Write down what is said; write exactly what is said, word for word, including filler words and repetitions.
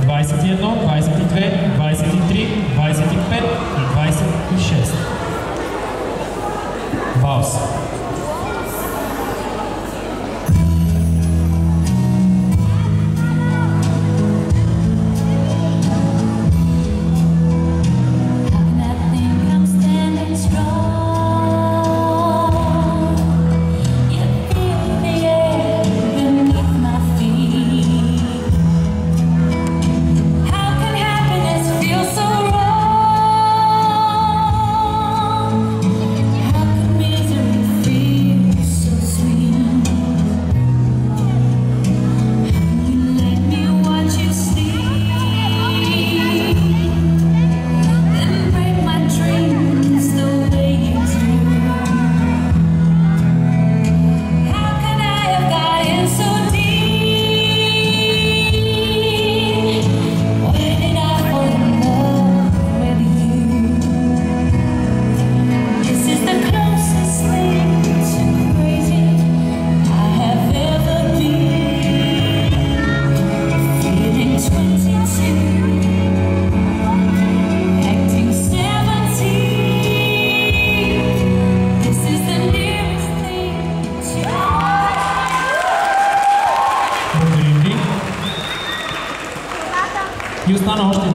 двадесет и едно, двадесет и две, двадесет и три, двадесет и пет и двадесет и шест. Валс. И остана още